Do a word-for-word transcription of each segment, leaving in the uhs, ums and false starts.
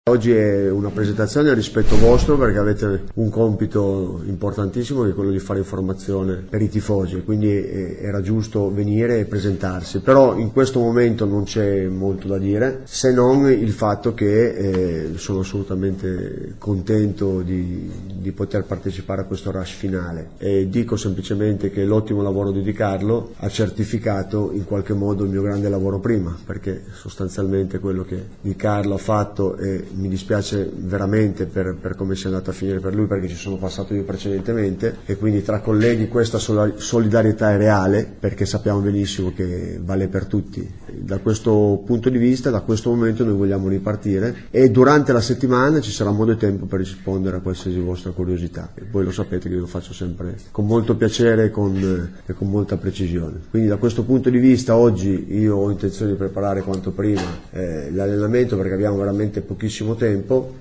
Oggi è una presentazione a rispetto vostro perché avete un compito importantissimo che è quello di fare informazione per i tifosi, quindi era giusto venire e presentarsi, però in questo momento non c'è molto da dire se non il fatto che eh, sono assolutamente contento di, di poter partecipare a questo rush finale e dico semplicemente che l'ottimo lavoro di Di Carlo ha certificato in qualche modo il mio grande lavoro prima, perché sostanzialmente quello che Di Carlo ha fatto è mi dispiace veramente per, per come sia andato a finire per lui, perché ci sono passato io precedentemente e quindi tra colleghi questa solidarietà è reale, perché sappiamo benissimo che vale per tutti. Da questo punto di vista, da questo momento noi vogliamo ripartire e durante la settimana ci sarà modo e tempo per rispondere a qualsiasi vostra curiosità e voi lo sapete che io lo faccio sempre con molto piacere e con, e con molta precisione. Quindi da questo punto di vista oggi io ho intenzione di preparare quanto prima eh, l'allenamento, perché abbiamo veramente pochissimo tempo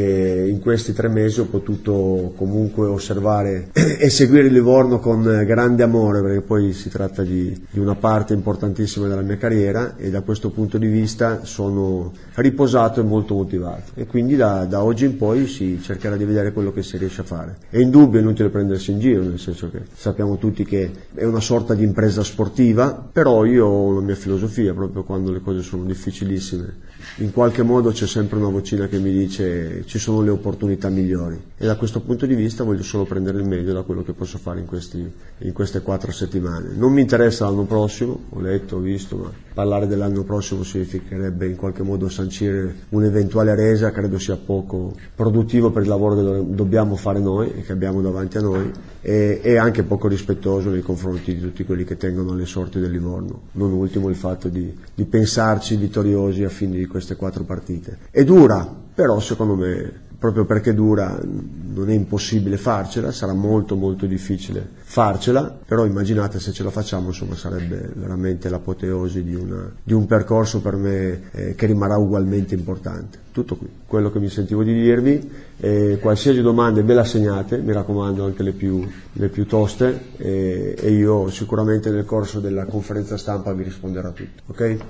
e in questi tre mesi ho potuto comunque osservare e seguire il Livorno con grande amore, perché poi si tratta di, di una parte importantissima della mia carriera e da questo punto di vista sono riposato e molto motivato e quindi da, da oggi in poi si cercherà di vedere quello che si riesce a fare. È indubbio, è inutile prendersi in giro, nel senso che sappiamo tutti che è una sorta di impresa sportiva, però io ho la mia filosofia, proprio quando le cose sono difficilissime in qualche modo c'è sempre una vocina che mi dice ci sono le opportunità migliori e da questo punto di vista voglio solo prendere il meglio da quello che posso fare in, questi, in queste quattro settimane. Non mi interessa l'anno prossimo, ho letto, ho visto, ma parlare dell'anno prossimo significherebbe in qualche modo sancire un'eventuale resa, credo sia poco produttivo per il lavoro che dobbiamo fare noi e che abbiamo davanti a noi e, e anche poco rispettoso nei confronti di tutti quelli che tengono le sorti del Livorno, non ultimo il fatto di, di pensarci vittoriosi a fine di queste quattro partite. È dura, però secondo me proprio perché dura non è impossibile farcela, sarà molto molto difficile farcela, però immaginate se ce la facciamo, insomma sarebbe veramente l'apoteosi di, una, di un percorso per me eh, che rimarrà ugualmente importante. Tutto qui, quello che mi sentivo di dirvi, eh, qualsiasi domanda ve la segnate, mi raccomando anche le più, le più toste eh, e io sicuramente nel corso della conferenza stampa vi risponderò a tutto, ok?